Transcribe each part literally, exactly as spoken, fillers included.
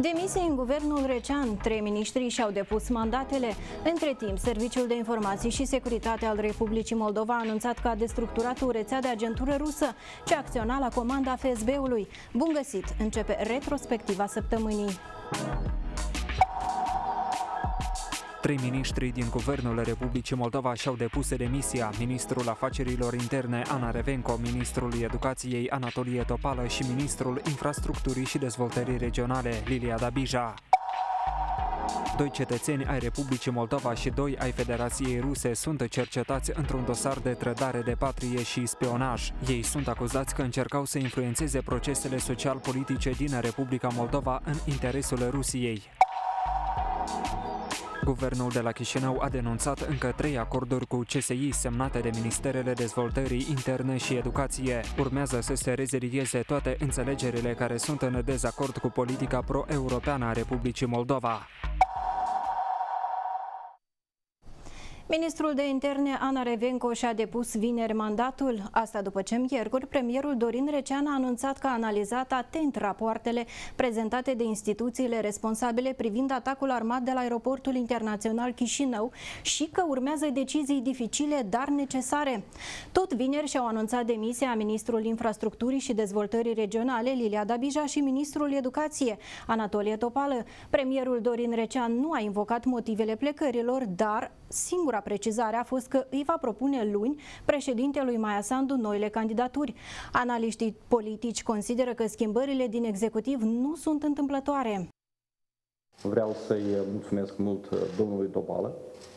Demisie în guvernul Recean. Trei miniștri și-au depus mandatele. Între timp, Serviciul de Informații și Securitate al Republicii Moldova a anunțat că a destructurat o rețea de agentură rusă ce acționa la comanda F S B-ului. Bun găsit! Începe retrospectiva săptămânii. Trei miniștri din Guvernul Republicii Moldova și-au depus demisia: ministrul afacerilor interne Ana Revenco, ministrul educației Anatolie Topală și ministrul infrastructurii și dezvoltării regionale Lilia Dabija. Doi cetățeni ai Republicii Moldova și doi ai Federației Ruse sunt cercetați într-un dosar de trădare de patrie și spionaj. Ei sunt acuzați că încercau să influențeze procesele social-politice din Republica Moldova în interesul Rusiei. Guvernul de la Chișinău a denunțat încă trei acorduri cu C S I semnate de Ministerele Dezvoltării Interne și Educație. Urmează să se rezilieze toate înțelegerile care sunt în dezacord cu politica pro-europeană a Republicii Moldova. Ministrul de Interne Ana Revenco și-a depus vineri mandatul. Asta după ce miercuri premierul Dorin Recean a anunțat că a analizat atent rapoartele prezentate de instituțiile responsabile privind atacul armat de la aeroportul internațional Chișinău și că urmează decizii dificile, dar necesare. Tot vineri și-au anunțat demisia ministrul Infrastructurii și Dezvoltării Regionale Lilia Dabija și ministrul Educației Anatolie Topală. Premierul Dorin Recean nu a invocat motivele plecărilor, dar singura precizare a fost că îi va propune luni președintelui Maia Sandu noile candidaturi. Analiștii politici consideră că schimbările din executiv nu sunt întâmplătoare. Vreau să-i mulțumesc mult domnului Topală.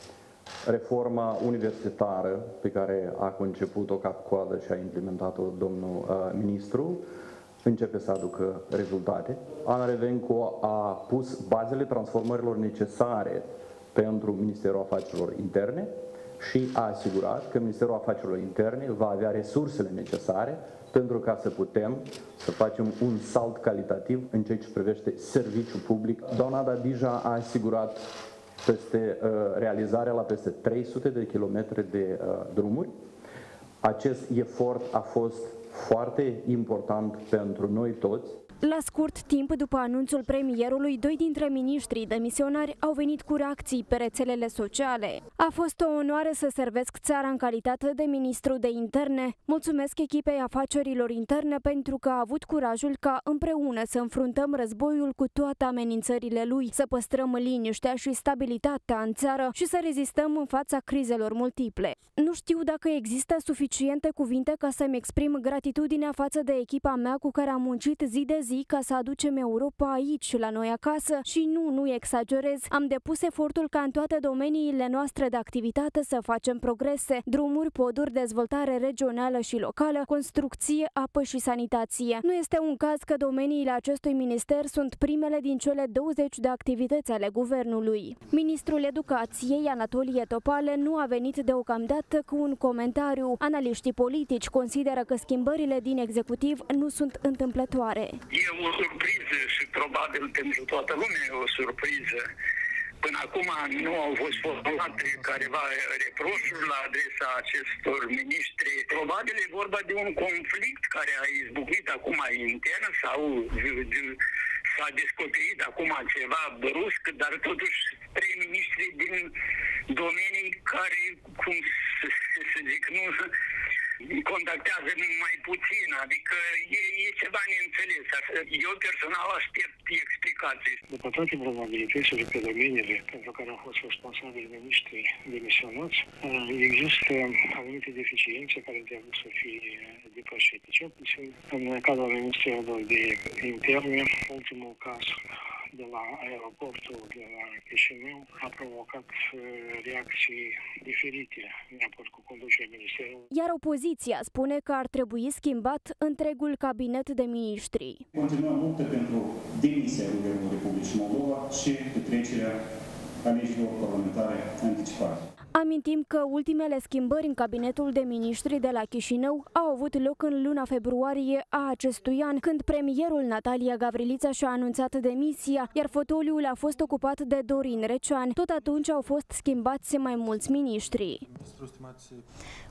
Reforma universitară pe care a conceput-o cap-coadă și a implementat-o domnul uh, ministru începe să aducă rezultate. Ana Revenco a pus bazele transformărilor necesare pentru Ministerul Afacerilor Interne și a asigurat că Ministerul Afacerilor Interne va avea resursele necesare pentru ca să putem să facem un salt calitativ în ceea ce privește serviciul public. Doamna Dabija a asigurat peste, uh, realizarea la peste trei sute de kilometri de uh, drumuri. Acest efort a fost foarte important pentru noi toți. La scurt timp după anunțul premierului, doi dintre miniștrii demisionari au venit cu reacții pe rețelele sociale. A fost o onoare să servesc țara în calitate de ministru de interne. Mulțumesc echipei afacerilor interne pentru că a avut curajul ca împreună să înfruntăm războiul cu toate amenințările lui, să păstrăm liniștea și stabilitatea în țară și să rezistăm în fața crizelor multiple. Nu știu dacă există suficiente cuvinte ca să-mi exprim gratitudinea față de echipa mea cu care am muncit zi de zi ca să aducem Europa aici, la noi acasă, și nu, nu exagerez. Am depus efortul ca în toate domeniile noastre de activitate să facem progrese: drumuri, poduri, dezvoltare regională și locală, construcție, apă și sanitație. Nu este un caz că domeniile acestui minister sunt primele din cele douăzeci de activități ale guvernului. Ministrul Educației Anatolie Topală nu a venit deocamdată cu un comentariu. Analiștii politici consideră că schimbările din executiv nu sunt întâmplătoare. E o surpriză și probabil pentru toată lumea e o surpriză. Până acum nu au fost formulate careva reproșuri la adresa acestor miniștri. Probabil e vorba de un conflict care a izbucnit acum intern sau s-a descoperit acum ceva brusc, dar totuși trei miniștri din domenii care, cum să, să zic, nu contactează mai puțin, adică e, e ceva neînțeles. Eu personal aștept explicații. După toate probabilitățile pe domeniile pentru care au fost responsabili miniștrii demisionați, există anumite deficiențe care trebuie să fie depășite. Cel puțin în cadrul Ministerului de Interne, ultimul caz de la aeroportul de la Chișinău a provocat reacții diferite în raport cu conducerea Ministerului. Iar opoziția spune că ar trebui schimbat întregul cabinet de miniștri. Continuăm luptă pentru demisia Guvernului Republicii Moldova și petrecerea alegerilor parlamentare anticipate. Amintim că ultimele schimbări în cabinetul de miniștri de la Chișinău au avut loc în luna februarie a acestui an, când premierul Natalia Gavrilița și-a anunțat demisia, iar fotoliul a fost ocupat de Dorin Recean. Tot atunci au fost schimbați mai mulți miniștri.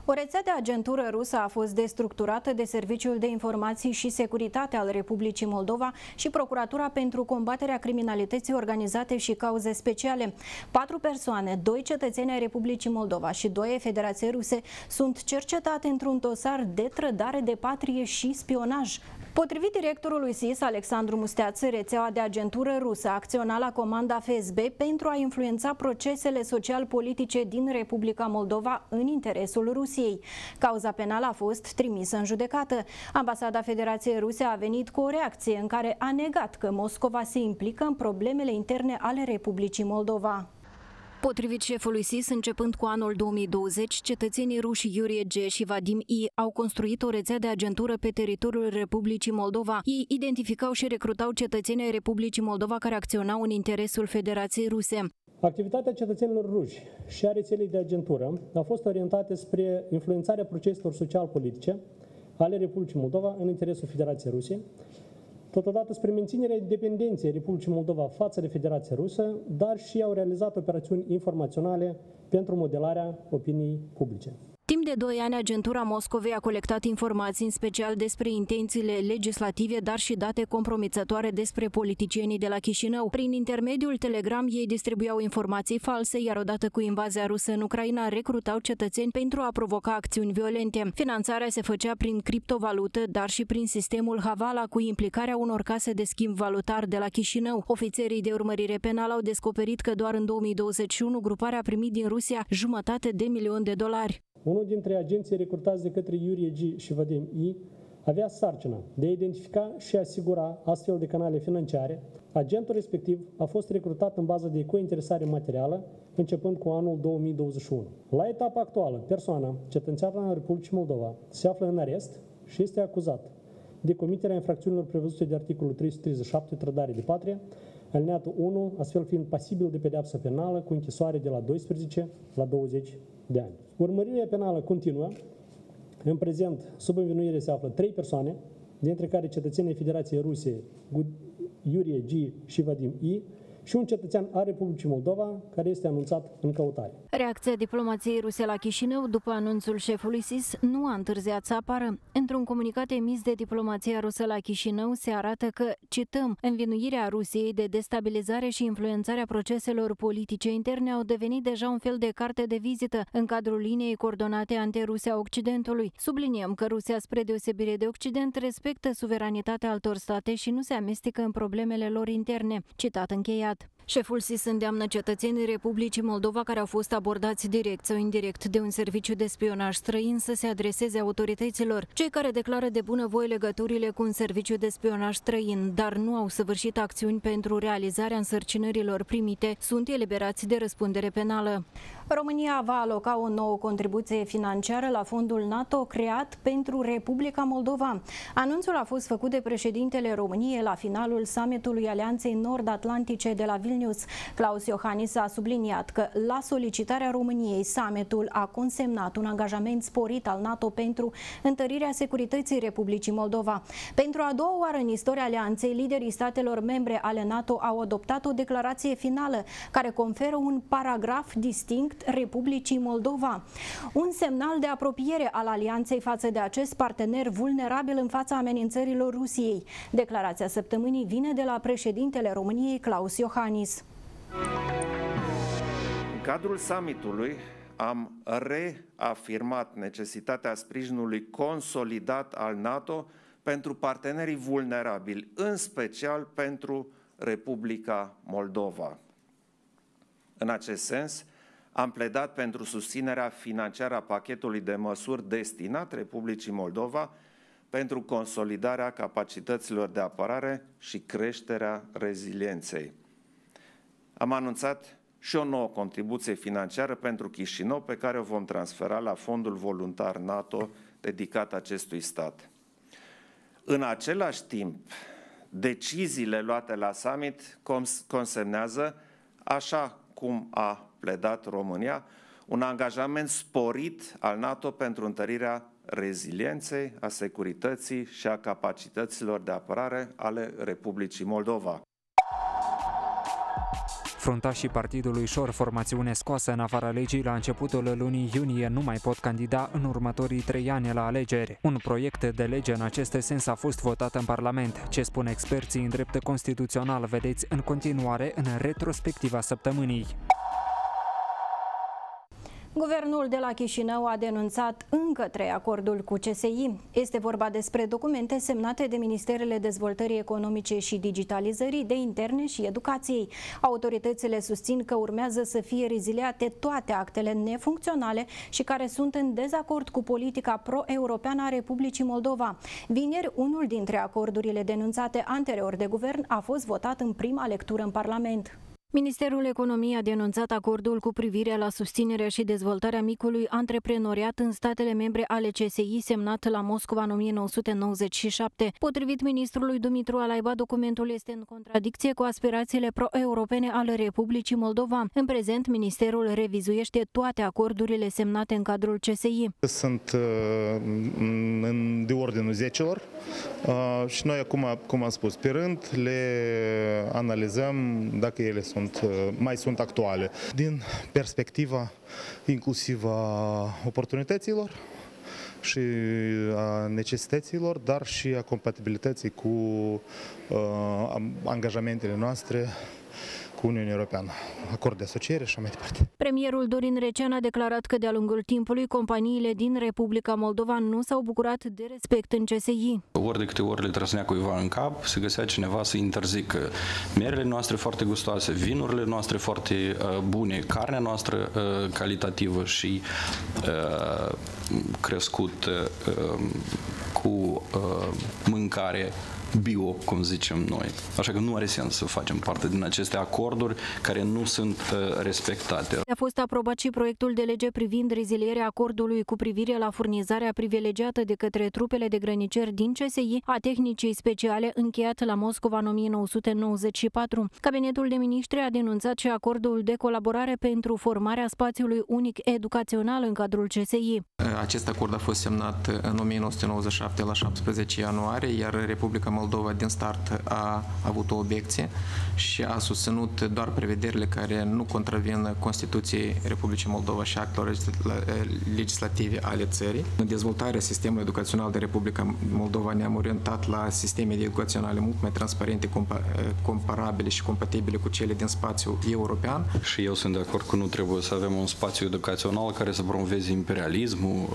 O rețea de agentură rusă a fost destructurată de Serviciul de Informații și Securitate al Republicii Moldova și Procuratura pentru combaterea criminalității organizate și cauze speciale. Patru persoane, doi cetățeni ai Republicii Moldova și doi ai Federației Ruse, sunt cercetate într-un dosar de trădare de patrie și spionaj. Potrivit directorului S I S, Alexandru Musteață, rețeaua de agentură rusă acționa la comanda F S B pentru a influența procesele social-politice din Republica Moldova în interesul Rusiei. Cauza penală a fost trimisă în judecată. Ambasada Federației Ruse a venit cu o reacție în care a negat că Moscova se implică în problemele interne ale Republicii Moldova. Potrivit șefului S I S, începând cu anul două mii douăzeci, cetățenii ruși Yurie G. și Vadim I. au construit o rețea de agentură pe teritoriul Republicii Moldova. Ei identificau și recrutau cetățenii ai Republicii Moldova care acționau în interesul Federației Ruse. Activitatea cetățenilor ruși și a rețelei de agentură a fost orientată spre influențarea proceselor social-politice ale Republicii Moldova în interesul Federației Ruse, totodată spre menținerea independenței Republicii Moldova față de Federația Rusă, dar și au realizat operațiuni informaționale pentru modelarea opiniei publice. Timp de doi ani, agentura Moscovei a colectat informații în special despre intențiile legislative, dar și date compromițătoare despre politicienii de la Chișinău. Prin intermediul Telegram, ei distribuiau informații false, iar odată cu invazia rusă în Ucraina, recrutau cetățeni pentru a provoca acțiuni violente. Finanțarea se făcea prin criptovalută, dar și prin sistemul Havala, cu implicarea unor case de schimb valutar de la Chișinău. Ofițerii de urmărire penală au descoperit că doar în două mii douăzeci și unu gruparea a primit din Rusia jumătate de milion de dolari. Unul dintre agenții recrutați de către Yurie G. și Vadim I. avea sarcina de a identifica și asigura astfel de canale financiare. Agentul respectiv a fost recrutat în bază de cointeresare materială, începând cu anul două mii douăzeci și unu. La etapa actuală, persoana, cetățeană a Republicii Moldova, se află în arest și este acuzat de comiterea infracțiunilor prevăzute de articolul trei sute treizeci și șapte, trădare de patrie, alineatul unu, astfel fiind pasibil de pedeapsă penală cu închisoare de la doisprezece la douăzeci de ani. Urmărirea penală continuă. În prezent, sub învinuire se află trei persoane, dintre care cetățenii Federației Ruse, Yurie G. și Vadim I., și un cetățean al Republicii Moldova, care este anunțat în căutare. Reacția diplomației ruse la Chișinău, după anunțul șefului S I S, nu a întârziat să apară. Într-un comunicat emis de diplomația rusă la Chișinău, se arată că, cităm, învinuirea Rusiei de destabilizare și influențarea proceselor politice interne au devenit deja un fel de carte de vizită în cadrul liniei coordonate anti-ruse a Occidentului. Subliniem că Rusia, spre deosebire de Occident, respectă suveranitatea altor state și nu se amestecă în problemele lor interne. Citat încheiat. Șeful S I S îndeamnă cetățenii Republicii Moldova care au fost abordați direct sau indirect de un serviciu de spionaj străin să se adreseze autorităților. Cei care declară de bunăvoie legăturile cu un serviciu de spionaj străin, dar nu au săvârșit acțiuni pentru realizarea însărcinărilor primite, sunt eliberați de răspundere penală. România va aloca o nouă contribuție financiară la fondul NATO creat pentru Republica Moldova. Anunțul a fost făcut de președintele României la finalul summitului Alianței Nord-Atlantice de la Vilnius. Klaus Iohannis a subliniat că la solicitarea României, summitul a consemnat un angajament sporit al NATO pentru întărirea securității Republicii Moldova. Pentru a doua oară în istoria Alianței, liderii statelor membre ale NATO au adoptat o declarație finală care conferă un paragraf distinct Republicii Moldova. Un semnal de apropiere al Alianței față de acest partener vulnerabil în fața amenințărilor Rusiei. Declarația săptămânii vine de la președintele României, Klaus Iohannis. În cadrul summitului am reafirmat necesitatea sprijinului consolidat al NATO pentru partenerii vulnerabili, în special pentru Republica Moldova. În acest sens, am pledat pentru susținerea financiară a pachetului de măsuri destinat Republicii Moldova pentru consolidarea capacităților de apărare și creșterea rezilienței. Am anunțat și o nouă contribuție financiară pentru Chișinău, pe care o vom transfera la fondul voluntar NATO dedicat acestui stat. În același timp, deciziile luate la summit consemnează, așa cum a pledat România, un angajament sporit al NATO pentru întărirea rezilienței, a securității și a capacităților de apărare ale Republicii Moldova. Fruntașii partidului Șor, formațiune scoasă în afara legii la începutul lunii iunie, nu mai pot candida în următorii trei ani la alegeri. Un proiect de lege în acest sens a fost votat în Parlament. Ce spun experții în drept constituțional vedeți în continuare în retrospectiva săptămânii. Guvernul de la Chișinău a denunțat încă trei acorduri cu C S I. Este vorba despre documente semnate de Ministerele Dezvoltării Economice și Digitalizării, de Interne și Educației. Autoritățile susțin că urmează să fie reziliate toate actele nefuncționale și care sunt în dezacord cu politica pro-europeană a Republicii Moldova. Vineri, unul dintre acordurile denunțate anterior de guvern a fost votat în prima lectură în Parlament. Ministerul Economiei a denunțat acordul cu privire la susținerea și dezvoltarea micului antreprenoriat în statele membre ale C S I, semnat la Moscova în o mie nouă sute nouăzeci și șapte. Potrivit ministrului Dumitru Alaiba, documentul este în contradicție cu aspirațiile pro-europene ale Republicii Moldova. În prezent, ministerul revizuiește toate acordurile semnate în cadrul C S I. Sunt de ordinul zecilor și noi acum, cum am spus, pe rând le analizăm dacă ele sunt mai sunt actuale. Din perspectiva inclusiv a oportunităților și a necesităților, dar și a compatibilității cu uh, angajamentele noastre cu Uniunea Europeană, acord de asociere și așa mai departe. Premierul Dorin Recean a declarat că de-a lungul timpului companiile din Republica Moldova nu s-au bucurat de respect în C S I. Ori de câte ori le trăsnea cuiva în cap, se găsea cineva să interzică merele noastre foarte gustoase, vinurile noastre foarte uh, bune, carnea noastră uh, calitativă și uh, crescut uh, cu uh, mâncare bio, cum zicem noi. Așa că nu are sens să facem parte din aceste acorduri care nu sunt respectate. A fost aprobat și proiectul de lege privind rezilierea acordului cu privire la furnizarea privilegiată de către trupele de grăniceri din C S I a tehnicii speciale încheiat la Moscova în o mie nouă sute nouăzeci și patru. Cabinetul de Ministri a denunțat și acordul de colaborare pentru formarea spațiului unic educațional în cadrul C S I. Acest acord a fost semnat în o mie nouă sute nouăzeci și șapte la șaptesprezece ianuarie, iar Republica Moldova din start a avut o obiecție și a susținut doar prevederile care nu contravin Constituției Republicii Moldova și actelor legislative ale țării. În dezvoltarea sistemului educațional de Republica Moldova ne-am orientat la sisteme educaționale mult mai transparente, comparabile și compatibile cu cele din spațiul european. Și eu sunt de acord că nu trebuie să avem un spațiu educațional care să promoveze imperialismul,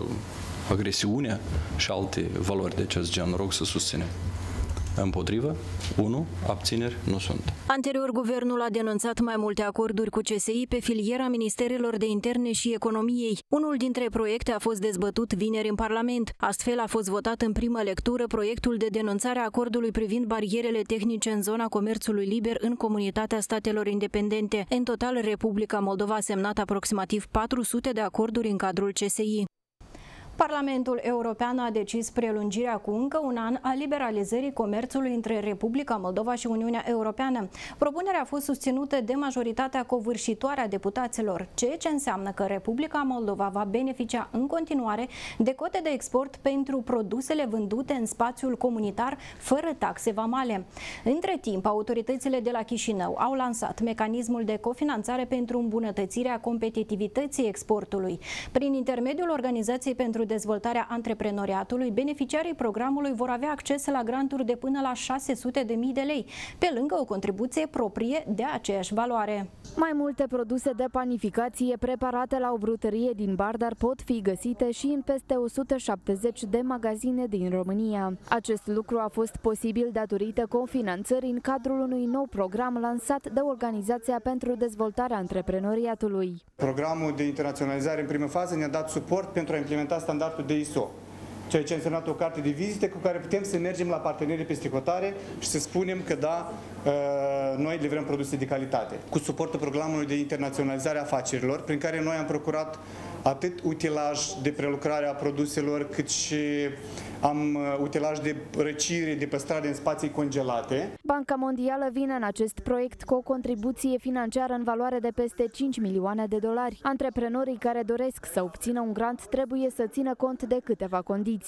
agresiunea și alte valori de acest gen. Rog să susținem. Împotrivă, unu, abțineri nu sunt. Anterior, guvernul a denunțat mai multe acorduri cu C S I pe filiera Ministerelor de Interne și Economiei. Unul dintre proiecte a fost dezbătut vineri în Parlament. Astfel a fost votat în primă lectură proiectul de denunțare a acordului privind barierele tehnice în zona comerțului liber în Comunitatea Statelor Independente. În total, Republica Moldova a semnat aproximativ patru sute de acorduri în cadrul C S I. Parlamentul European a decis prelungirea cu încă un an a liberalizării comerțului între Republica Moldova și Uniunea Europeană. Propunerea a fost susținută de majoritatea covârșitoare a deputaților, ceea ce înseamnă că Republica Moldova va beneficia în continuare de cote de export pentru produsele vândute în spațiul comunitar fără taxe vamale. Între timp, autoritățile de la Chișinău au lansat mecanismul de cofinanțare pentru îmbunătățirea competitivității exportului. Prin intermediul Organizației pentru Dezvoltarea Antreprenoriatului, beneficiarii programului vor avea acces la granturi de până la șase sute de mii de lei, pe lângă o contribuție proprie de aceeași valoare. Mai multe produse de panificație preparate la o brutărie din Bardar pot fi găsite și în peste o sută șaptezeci de magazine din România. Acest lucru a fost posibil datorită cofinanțării în cadrul unui nou program lansat de Organizația pentru Dezvoltarea Antreprenoriatului. Programul de internaționalizare în primă fază ne-a dat suport pentru a implementa standardul de I S O, ceea ce a însemnat o carte de vizite cu care putem să mergem la partenerii pe stricotare și să spunem că da, noi livrăm produse de calitate. Cu suportul programului de internaționalizare a afacerilor, prin care noi am procurat atât utilaj de prelucrare a produselor, cât și am utilaj de răcire, de păstrare în spații congelate. Banca Mondială vine în acest proiect cu o contribuție financiară în valoare de peste cinci milioane de dolari. Antreprenorii care doresc să obțină un grant trebuie să țină cont de câteva condiții.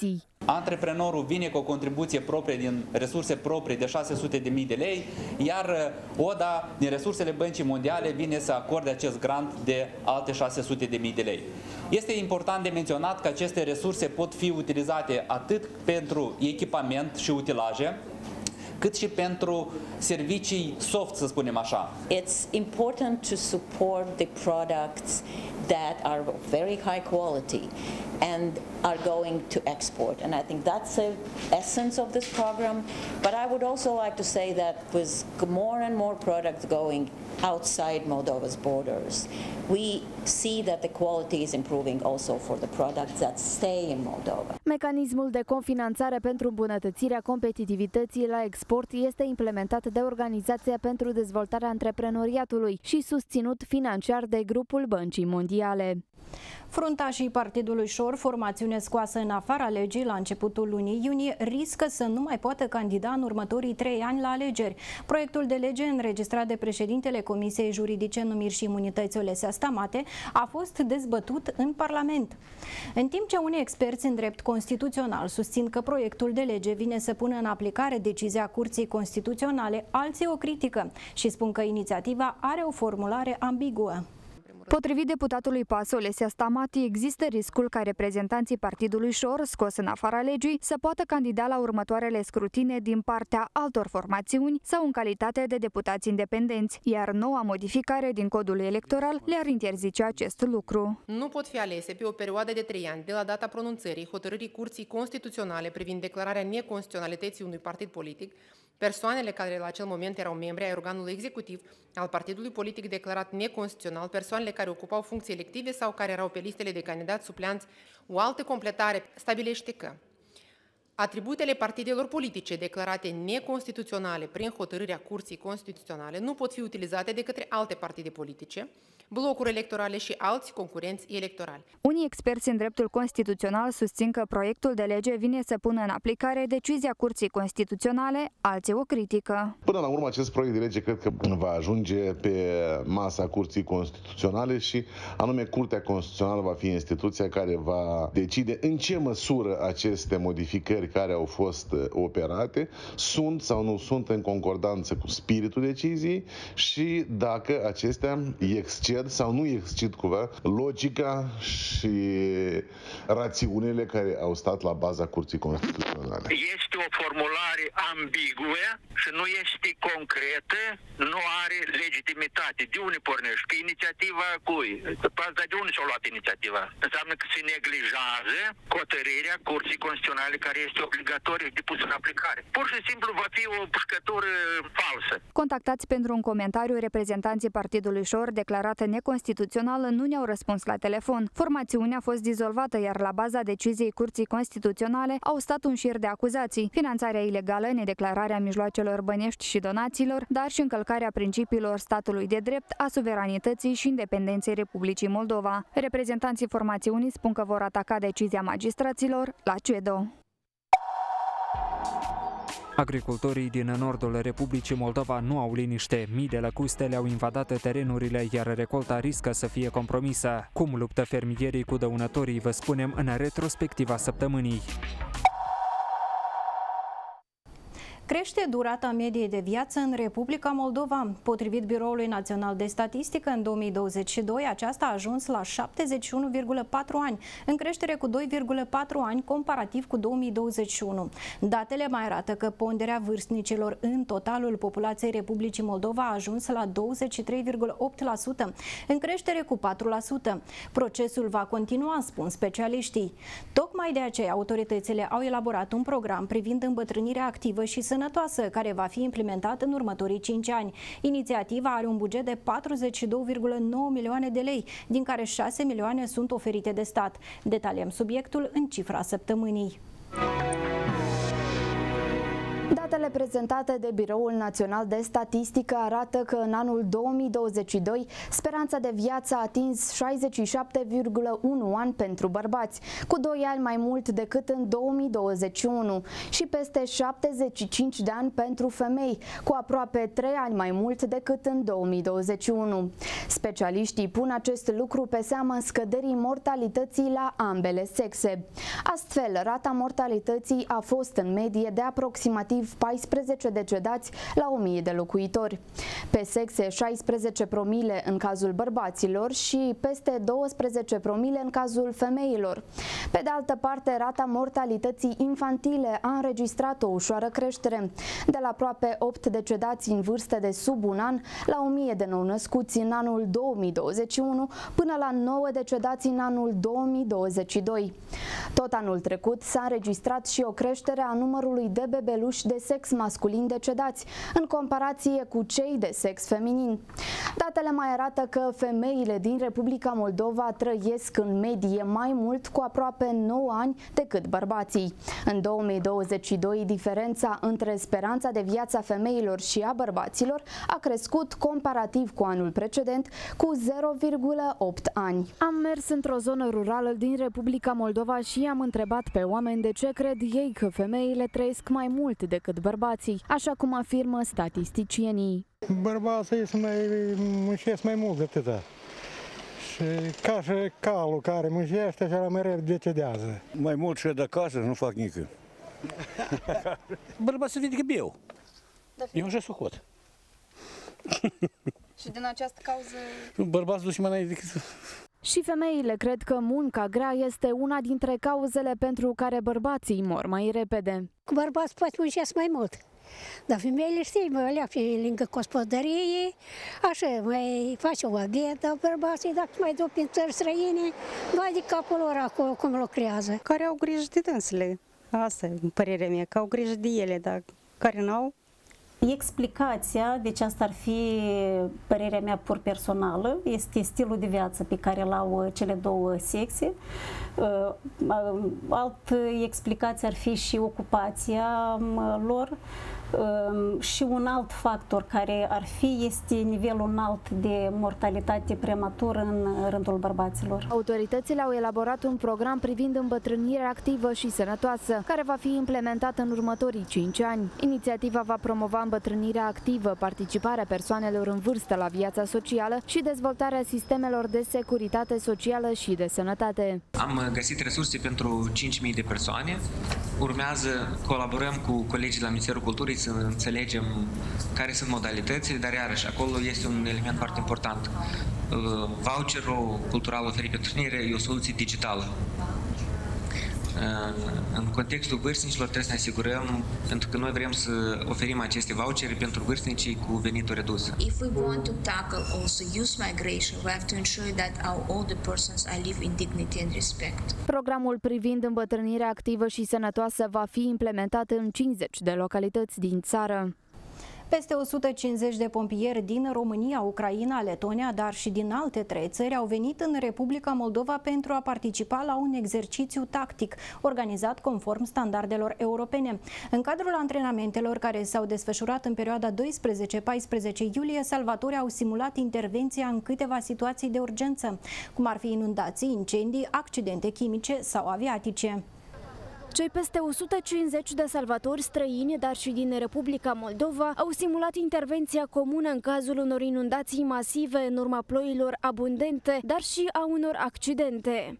Antreprenorul vine cu o contribuție proprie din resurse proprii de șase sute de mii de lei, iar O D A din resursele Băncii Mondiale vine să acorde acest grant de alte șase sute de mii de lei. Este important de menționat că aceste resurse pot fi utilizate atât pentru echipament și utilaje, cât și pentru servicii soft, să spunem așa. It's important to support the products that are of very high quality and are going to export, and I think that's the essence of this program. But I would also like to say that with more and more products going outside Moldova's borders, we see that the quality is improving also for the products that stay in Moldova. Mecanismul de cofinanțare pentru îmbunătățirea competitivității la export este implementat de Organizația pentru Dezvoltarea Antreprenoriatului și susținut financiar de grupul Băncii Mondiale. Fruntașii Partidului Șor, formațiune scoasă în afara legii la începutul lunii iunie, riscă să nu mai poată candida în următorii trei ani la alegeri. Proiectul de lege înregistrat de președintele Comisiei Juridice, Numiri și Imunități Olesea Stamate a fost dezbătut în Parlament. În timp ce unii experți în drept constituțional susțin că proiectul de lege vine să pună în aplicare decizia Curții Constituționale, alții o critică și spun că inițiativa are o formulare ambiguă. Potrivit deputatului P A S Olesea Stamati, există riscul ca reprezentanții Partidului Șor, scos în afara legii, să poată candida la următoarele scrutine din partea altor formațiuni sau în calitate de deputați independenți, iar noua modificare din codul electoral le-ar interzice acest lucru. Nu pot fi alese pe o perioadă de trei ani de la data pronunțării hotărârii Curții Constituționale privind declararea neconstituționalității unui partid politic persoanele care la acel moment erau membri ai organului executiv al partidului politic declarat neconstituțional, persoanele care ocupau funcții elective sau care erau pe listele de candidați supleanți. O altă completare stabilește că atributele partidelor politice declarate neconstituționale prin hotărârea Curții Constituționale nu pot fi utilizate de către alte partide politice, blocuri electorale și alți concurenți electorali. Unii experți în dreptul constituțional susțin că proiectul de lege vine să pună în aplicare decizia Curții Constituționale, alții o critică. Până la urmă, acest proiect de lege cred că va ajunge pe masa Curții Constituționale și anume Curtea Constituțională va fi instituția care va decide în ce măsură aceste modificări care au fost operate sunt sau nu sunt în concordanță cu spiritul deciziei și dacă acestea exced sau nu exced cumva logica și rațiunile care au stat la baza Curții Constituționale. Este o formulare ambiguă și nu este concretă, nu are legitimitate. De unde pornești? Că inițiativa cui? Dar de unde s-a luat inițiativa? Înseamnă că se neglijează hotărârea Curții Constituționale care este obligatorie de pus în aplicare. Pur și simplu va fi o pușcătură falsă. Contactați pentru un comentariu reprezentanții Partidului Șor declarat neconstituțională nu ne-au răspuns la telefon. Formațiunea a fost dizolvată, iar la baza deciziei Curții Constituționale au stat un șir de acuzații: finanțarea ilegală, nedeclararea mijloacelor bănești și donațiilor, dar și încălcarea principiilor statului de drept, a suveranității și independenței Republicii Moldova. Reprezentanții formațiunii spun că vor ataca decizia magistraților la CEDO. Agricultorii din nordul Republicii Moldova nu au liniște. Mii de lăcuste le-au invadat terenurile, iar recolta riscă să fie compromisă. Cum luptă fermierii cu dăunătorii, vă spunem în retrospectiva săptămânii. Crește durata mediei de viață în Republica Moldova. Potrivit Biroului Național de Statistică, în două mii douăzeci și doi aceasta a ajuns la șaptezeci și unu virgulă patru ani, în creștere cu doi virgulă patru ani comparativ cu două mii douăzeci și unu. Datele mai arată că ponderea vârstnicilor în totalul populației Republicii Moldova a ajuns la douăzeci și trei virgulă opt la sută, în creștere cu patru la sută. Procesul va continua, spun specialiștii. Tocmai de aceea autoritățile au elaborat un program privind îmbătrânirea activă și sănătoasă, care va fi implementat în următorii cinci ani. Inițiativa are un buget de patruzeci și două virgulă nouă milioane de lei, din care șase milioane sunt oferite de stat. Detaliem subiectul în cifra săptămânii. Datele prezentate de Biroul Național de Statistică arată că în anul două mii douăzeci și doi speranța de viață a atins șaizeci și șapte virgulă unu ani pentru bărbați, cu doi ani mai mult decât în două mii douăzeci și unu, și peste șaptezeci și cinci de ani pentru femei, cu aproape trei ani mai mult decât în două mii douăzeci și unu. Specialiștii pun acest lucru pe seama scăderii mortalității la ambele sexe. Astfel, rata mortalității a fost în medie de aproximativ paisprezece decedați la o mie de locuitori. Pe sexe, șaisprezece promile în cazul bărbaților și peste douăsprezece promile în cazul femeilor. Pe de altă parte, rata mortalității infantile a înregistrat o ușoară creștere, de la aproape opt decedați în vârstă de sub un an la o mie de nou-născuți în anul două mii douăzeci și unu până la nouă decedați în anul două mii douăzeci și doi. Tot anul trecut s-a înregistrat și o creștere a numărului de bebeluși de sex masculin decedați, în comparație cu cei de sex feminin. Datele mai arată că femeile din Republica Moldova trăiesc în medie mai mult, cu aproape nouă ani, decât bărbații. În două mii douăzeci și doi, diferența între speranța de viață a femeilor și a bărbaților a crescut comparativ cu anul precedent cu zero virgulă opt ani. Am mers într-o zonă rurală din Republica Moldova și am întrebat pe oameni de ce cred ei că femeile trăiesc mai mult decât bărbații, așa cum afirmă statisticienii. Bărbații se mai muncesc mai mult de atâta. Și ca și calul care muncește, așa mai repede decedează. Mai mult și de acasă nu fac nică. Bărbații vede că beau. Eu așa sucot. Și din această cauză... Bărbații duce mai înainte decât... Și femeile cred că munca grea este una dintre cauzele pentru care bărbații mor mai repede. Cu bărbați poate muncesc mai mult. Dar femeile, știi, mă alea pe lângă gospodărie, așa, mai face o aghetă, bărbații, dacă mai duc prin țări străine, mai de capul lor acolo cum lucrează. Care au grijă de dânsele, asta e părerea mea, că au grijă de ele, dar care n-au. Explicația, deci asta ar fi părerea mea pur personală, este stilul de viață pe care îl au cele două sexe. Altă explicație ar fi și ocupația lor. Și un alt factor care ar fi este nivelul înalt de mortalitate prematură în rândul bărbaților. Autoritățile au elaborat un program privind îmbătrânirea activă și sănătoasă, care va fi implementat în următorii cinci ani. Inițiativa va promova îmbătrânirea activă, participarea persoanelor în vârstă la viața socială și dezvoltarea sistemelor de securitate socială și de sănătate. Am găsit resurse pentru cinci mii de persoane. Urmează, colaborăm cu colegii la Ministerul Culturii să înțelegem care sunt modalitățile, dar iarăși acolo este un element foarte important. Voucherul cultural oferit pentru tineri e o soluție digitală. În contextul vârstnicilor trebuie să ne asigurăm, pentru că noi vrem să oferim aceste vouchere pentru vârstnicii cu venituri reduse. If we want to tackle also youth migration, we have to ensure that our older persons are live in dignity and respect. Programul privind îmbătrânirea activă și sănătoasă va fi implementat în cincizeci de localități din țară. Peste o sută cincizeci de pompieri din România, Ucraina, Letonia, dar și din alte trei țări au venit în Republica Moldova pentru a participa la un exercițiu tactic organizat conform standardelor europene. În cadrul antrenamentelor care s-au desfășurat în perioada doisprezece paisprezece iulie, salvatorii au simulat intervenția în câteva situații de urgență, cum ar fi inundații, incendii, accidente chimice sau aviatice. Cei peste o sută cincizeci de salvatori străini, dar și din Republica Moldova, au simulat intervenția comună în cazul unor inundații masive în urma ploilor abundente, dar și a unor accidente.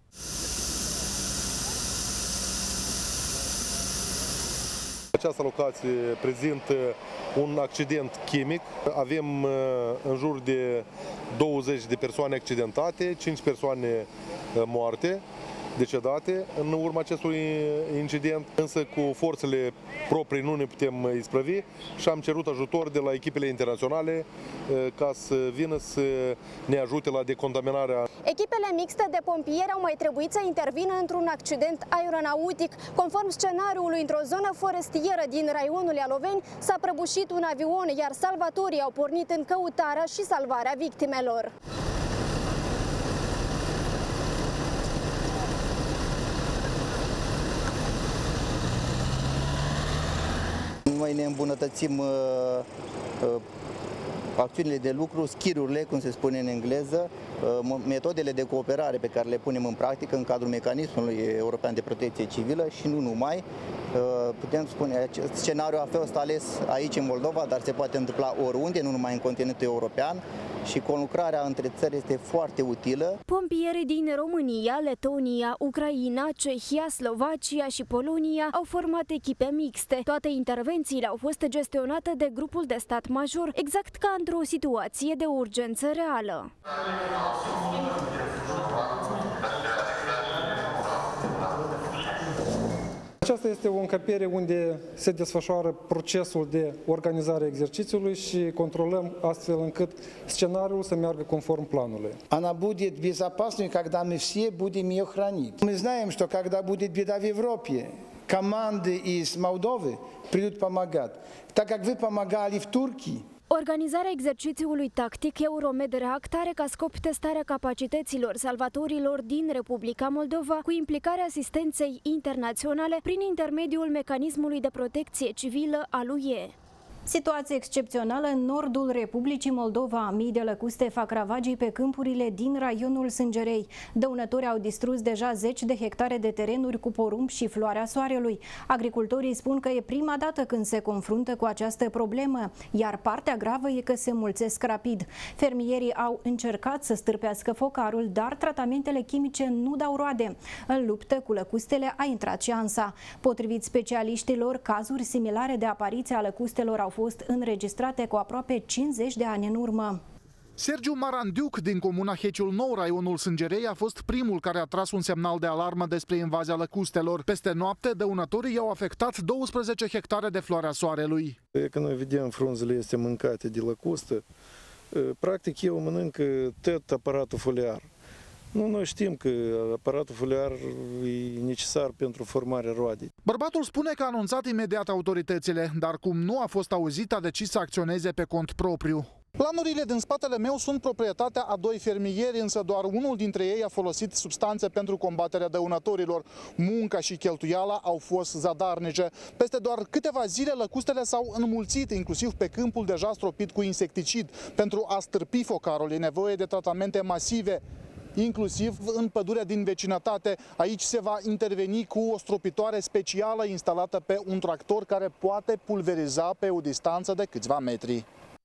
Această locație prezintă un accident chimic. Avem în jur de douăzeci de persoane accidentate, cinci persoane moarte, decedate în urma acestui incident, însă cu forțele proprii nu ne putem isprăvi și am cerut ajutor de la echipele internaționale ca să vină să ne ajute la decontaminarea. Echipele mixte de pompieri au mai trebuit să intervină într-un accident aeronautic. Conform scenariului, într-o zonă forestieră din raionul Ialoveni s-a prăbușit un avion, iar salvatorii au pornit în căutarea și salvarea victimelor. noi ne îmbunătățim acțiunile de lucru, skill-urile, cum se spune în engleză, metodele de cooperare pe care le punem în practică în cadrul mecanismului european de protecție civilă și nu numai. Putem spune, acest scenariu a fost ales aici în Moldova, dar se poate întâmpla oriunde, nu numai în continentul european, și conlucrarea între țări este foarte utilă. Pompierii din România, Letonia, Ucraina, Cehia, Slovacia și Polonia au format echipe mixte. Toate intervențiile au fost gestionate de grupul de stat major, exact ca într-o situație de urgență reală. Aceasta este o încăpere unde se desfășoară procesul de organizare a exercițiului și controlăm astfel încât scenariul să meargă conform planului. Она будет безопасной, когда мы все будем ее хранить. Мы знаем, что когда будет беда в Европе, команды из Молдовы придут помогать. Так как вы помогали в Турции, Organizarea exercițiului tactic Euromed React are ca scop testarea capacităților salvatorilor din Republica Moldova cu implicarea asistenței internaționale prin intermediul mecanismului de protecție civilă al U E. Situație excepțională în nordul Republicii Moldova. Mii de lăcuste fac ravagii pe câmpurile din raionul Sângerei. Dăunători au distrus deja zeci de hectare de terenuri cu porumb și floarea soarelui. Agricultorii spun că e prima dată când se confruntă cu această problemă, iar partea gravă e că se mulțesc rapid. Fermierii au încercat să stârpească focarul, dar tratamentele chimice nu dau roade. În luptă cu lăcustele a intrat și ANSA. Potrivit specialiștilor, cazuri similare de apariție a lăcustelor au fost înregistrate cu aproape cincizeci de ani în urmă. Sergiu Marandiuc din comuna Heciul Nou, raionul Sângerei, a fost primul care a tras un semnal de alarmă despre invazia lăcustelor. Peste noapte, dăunătorii i-au afectat douăsprezece hectare de floarea soarelui. Că noi vedem frunzele este mâncate de lăcustă, practic eu mănânc tot aparatul foliar. Nu, noi știm că aparatul foliar e necesar pentru formarea roadei. Bărbatul spune că a anunțat imediat autoritățile, dar cum nu a fost auzit, a decis să acționeze pe cont propriu. Planurile din spatele meu sunt proprietatea a doi fermieri, însă doar unul dintre ei a folosit substanțe pentru combaterea dăunătorilor. Munca și cheltuiala au fost zadarnice. Peste doar câteva zile lăcustele s-au înmulțit, inclusiv pe câmpul deja stropit cu insecticid. Pentru a stârpi focarul e nevoie de tratamente masive, inclusiv în pădurea din vecinătate. Aici se va interveni cu o stropitoare specială instalată pe un tractor care poate pulveriza pe o distanță de câțiva metri.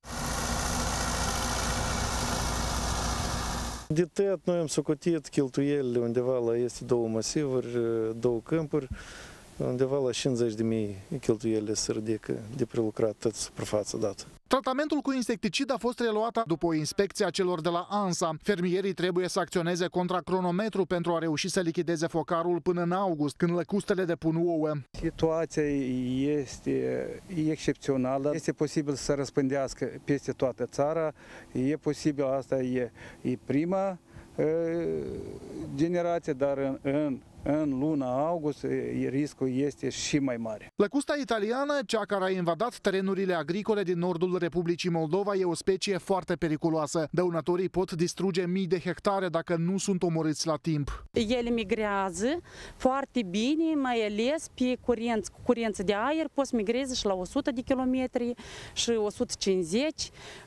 De tăiat noi am socotit cheltuielile undeva la este două masivuri, două câmpuri, undeva la cincizeci de mii cheltuielile se ridică de prelucrat tot suprafața dată. Tratamentul cu insecticid a fost reluat după o inspecție a celor de la ANSA. Fermierii trebuie să acționeze contra cronometru pentru a reuși să lichideze focarul până în august, când lăcustele depun ouă. Situația este excepțională. Este posibil să răspândească peste toată țara. E posibil, asta e, e prima generație, dar în, în, în luna august riscul este și mai mare. Lăcusta italiană, cea care a invadat terenurile agricole din nordul Republicii Moldova, e o specie foarte periculoasă. Dăunătorii pot distruge mii de hectare dacă nu sunt omorâți la timp. Ele migrează foarte bine, mai ales pe curenți, cu curență de aer, pot să migreze și la o sută de kilometri și o sută cincizeci.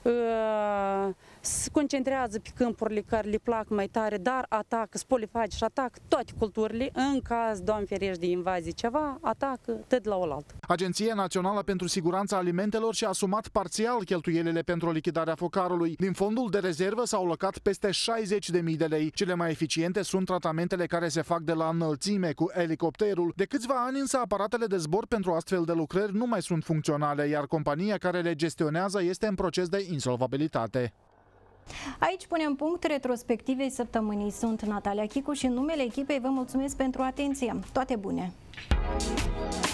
Se concentrează pe câmpurile care le plac mai tare, dar atacă, spolifage și atacă toate culturile. În caz, Doamne ferește, de invazie ceva, atacă tot la oaltă. Agenția Națională pentru Siguranța Alimentelor și-a asumat parțial cheltuielile pentru lichidarea focarului. Din fondul de rezervă s-au alocat peste șaizeci de mii de lei. Cele mai eficiente sunt tratamentele care se fac de la înălțime cu elicopterul. De câțiva ani însă aparatele de zbor pentru astfel de lucrări nu mai sunt funcționale, iar compania care le gestionează este în proces de insolvabilitate. Aici punem punct retrospectivei săptămânii. Sunt Natalia Chicu și în numele echipei vă mulțumesc pentru atenție. Toate bune!